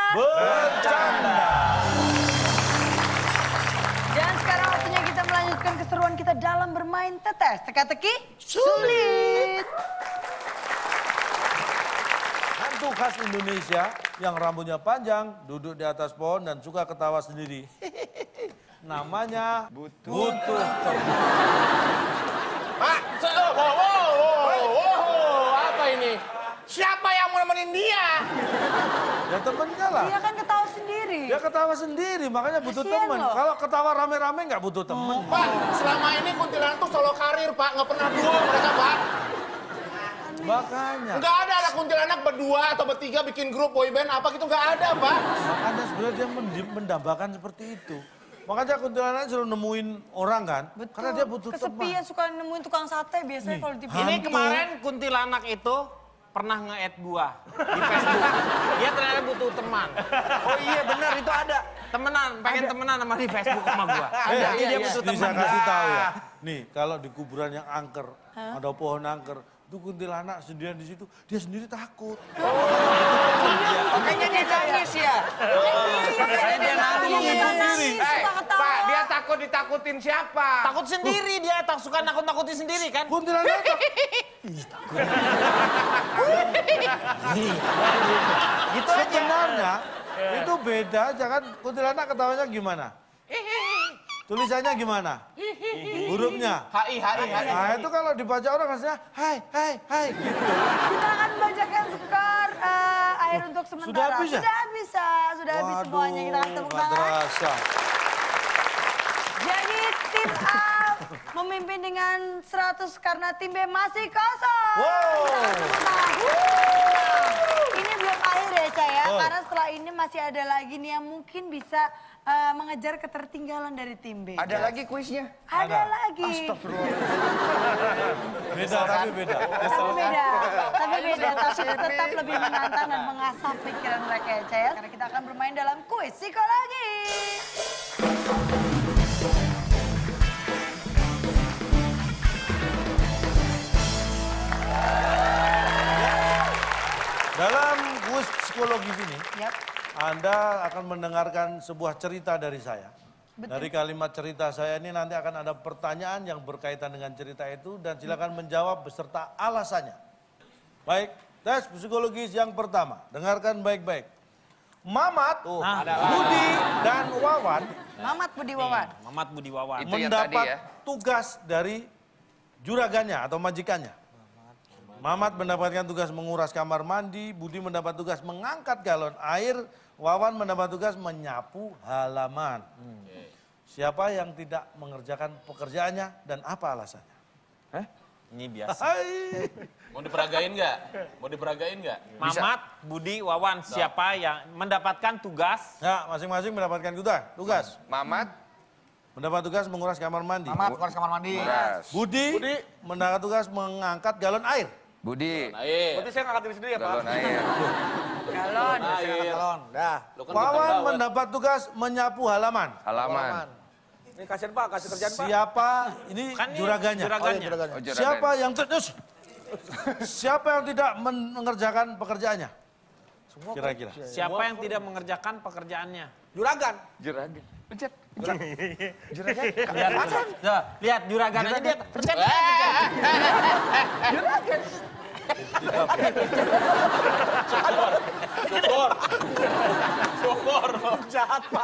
Bercanda. Dan sekarang waktunya kita melanjutkan keseruan kita dalam bermain tetes. Teka-teki sulit. Hantu khas Indonesia yang rambutnya panjang, duduk di atas pohon dan suka ketawa sendiri. Namanya Butuh Teman. Pak, apa ini? Siapa yang mau nemenin dia? Ya temennya lah. Dia kan ketawa sendiri. Dia ketawa sendiri, makanya butuh Kasian temen. loh. Kalau ketawa rame-rame nggak butuh temen. Pak, selama ini kuntilanak tuh solo karir, Pak. Nggak pernah duo mereka, Pak. Makanya. Nggak ada kuntilanak berdua atau bertiga bikin grup boyband apa gitu. Nggak ada, Pak. Makanya sebenarnya dia mendambakan seperti itu. Makanya kuntilanak selalu nemuin orang kan. Betul. Karena dia butuh Kesepian teman. suka nemuin tukang sate biasanya kalau di Ini kemarin kuntilanak itu pernah nge-add gua di Facebook. Dia ternyata butuh teman. Oh iya benar itu ada. Temenan, pengen temenan sama di Facebook sama gua. Jadi dia butuh Ini teman. saya kasih tahu ya. Nih, kalau di kuburan yang angker, ada pohon angker, itu kuntilanak sendirian di situ, dia sendiri takut. Makanya dia nangis ya. Makanya dia nangis. Suka ketawa. Pak, dia takut ditakutin siapa? Takut sendiri dia, suka nakut-nakutin sendiri kan. Kuntilanak Gitu aja. sebenarnya itu beda aja kan. Kuntilanak ketawanya gimana? Tulisannya gimana? Hurufnya? HI. Nah itu kalau dibaca orang rasanya hai gitu. Kita akan membacakan skor air untuk sementara. Sudah habis ya? Sudah habis semuanya. Kita akan tepuk nggak tangan. terasa. Jadi tim A memimpin dengan 100 karena tim B masih kosong. Wow. Kita akan tepuk tangan. Ini belum akhir ya Cah ya, karena setelah ini masih ada lagi nih yang mungkin bisa mengejar ketertinggalan dari tim B. Ada lagi kuisnya? Ada lagi. Beda tapi beda. Tapi tetap lebih menantang dan mengasah pikiran mereka ya Cah ya. Karena kita akan bermain dalam kuis psikologi. Dalam kuis psikologi ini, Yap. Anda akan mendengarkan sebuah cerita dari saya. Betul. Dari kalimat cerita saya ini nanti akan ada pertanyaan yang berkaitan dengan cerita itu dan silakan menjawab beserta alasannya. Baik, tes psikologis yang pertama. Dengarkan baik-baik. Mamat, Budi, dan Wawan Mamat Budi Wawan. Mamat Budi Wawan. Itu yang mendapat tadi ya. tugas dari juragannya atau majikannya. Mamat mendapatkan tugas menguras kamar mandi, Budi mendapat tugas mengangkat galon air, Wawan mendapat tugas menyapu halaman. Siapa yang tidak mengerjakan pekerjaannya dan apa alasannya? Ini biasa. Hai. Mau diperagain nggak? Mamat Budi Wawan siapa yang mendapatkan tugas? Ya, masing-masing mendapatkan tugas. Mamat, Mendapat tugas menguras kamar mandi. Mamat, keluar kamar mandi. Budi mendapat tugas mengangkat galon air. Budi, Air. Berarti saya ngangkat diri sendiri ya, Pak? galon air. Galon. Air. Dah. Lu kan Wawan bintang bawah. mendapat tugas menyapu halaman. Halaman. Ini kasihan Pak, kasih kerjaan Pak. Siapa ini Kan ini juragannya? juragannya. Oh, juragan. Siapa yang siapa yang tidak mengerjakan pekerjaannya? Kira-kira. Siapa yang tidak mengerjakan pekerjaannya? Juragan. Juragan. Pencet. Lihat juragan aja dia pencet. Syukur. Jahat Pak.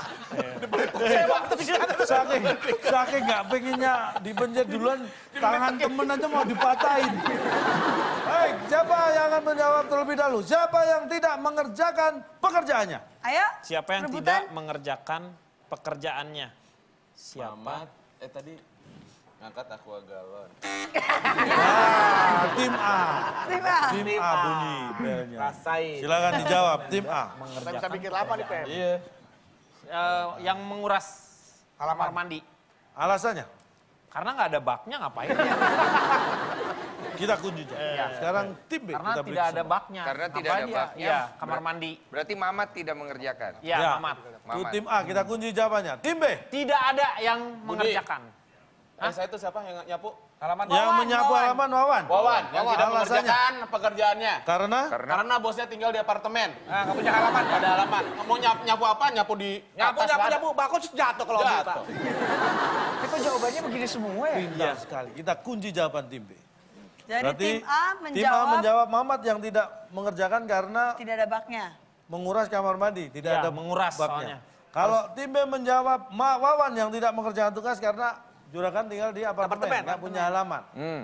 Saking nggak pengennya dipencet duluan, tangan temen aja mau dipatahin. Baik, siapa yang akan menjawab terlebih dahulu? Siapa yang tidak mengerjakan pekerjaannya? Ayo. Siapa yang rebutan. tidak mengerjakan pekerjaannya? Siapa? Mamat, tadi ngangkat aqua galon. Nah, tim A. Tim A. Tim A bunyi belnya. Rasain. Silakan dijawab, tim A. Kita bisa pikir lama nih, Pem. Iya. Yang menguras kamar mandi. Alasannya? Karena nggak ada baknya ngapain ya? Kita kunci. Sekarang tim B. Karena kita tidak ada periksa. baknya. Karena tidak Ngapain ada dia? baknya. Iya, kamar mandi. Berarti Mamat tidak mengerjakan. Iya, Ya. Mamat. Itu Mamat. tim A, kita kunci jawabannya. Tim B. Tidak ada yang mengerjakan. Saya itu siapa yang nyapu? Yang menyapu halaman Wawan. Wawan, yang tidak Alasannya? mengerjakan pekerjaannya. Karena bosnya tinggal di apartemen. Nah, nggak punya halaman. Gak ada halaman. Mau nyapu apa? Nyapu di atas. Nyapu, bagus jatuh kalau Jatuh. Itu jawabannya begini semua ya? pintar sekali. Kita kunci jawaban tim B. Jadi Berarti tim A menjawab Mamat yang tidak mengerjakan karena tidak ada baknya. menguras kamar mandi, tidak Ya, ada menguras baknya. soalnya. Kalau tim B menjawab Wawan yang tidak mengerjakan tugas karena juragan tinggal di apartemen, nggak punya halaman.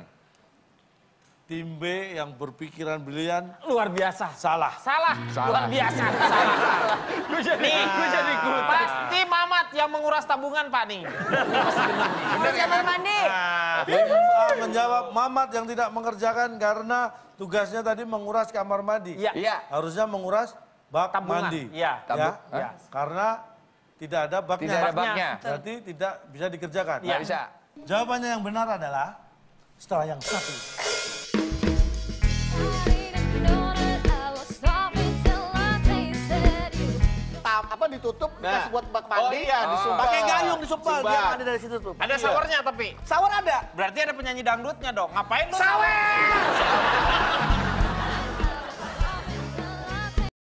Tim B yang berpikiran brilian Luar biasa. salah. Salah. Luar biasa. Salah. Nih, pasti Mamat yang menguras tabungan, Pak nih. Ngurus kamar mandi. Tim A menjawab Mamat yang tidak mengerjakan karena tugasnya tadi menguras kamar mandi. Iya. Harusnya menguras bak Tabungan. mandi. Iya. Ya. Karena tidak ada baknya. Tidak ada baknya. Berarti tidak bisa dikerjakan. Nggak bisa. Jawabannya yang benar adalah setelah yang satu. Apa ditutup dikasih buat bak mandi? Oh iya, disumpah. Pakai gayung disumpah, dia mandi dari situ tuh. Ada sawernya tapi. Sawer ada. Berarti ada penyanyi dangdutnya dong. Ngapain lu? Sawer!